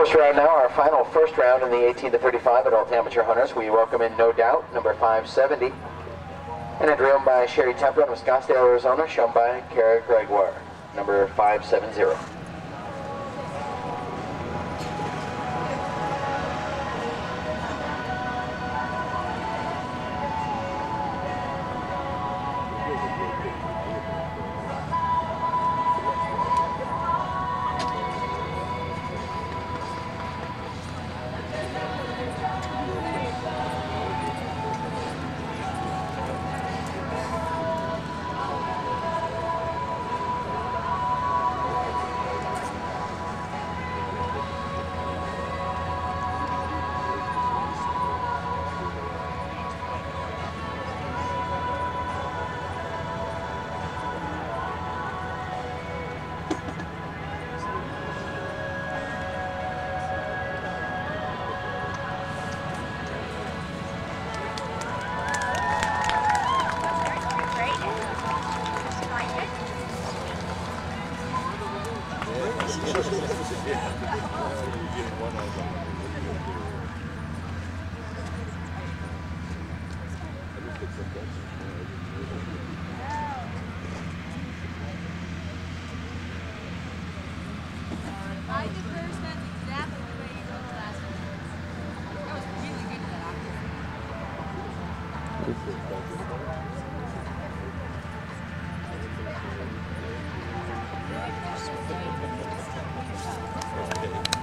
First round now, our final first round in the 18 to 35 adult amateur hunters. We welcome in No Doubt, number 570. And a drill by Sherry Templin of Scottsdale, Arizona, shown by Kara Gregoire, number 570. I did first, that's exactly the way you wrote the last one. That was really good at that.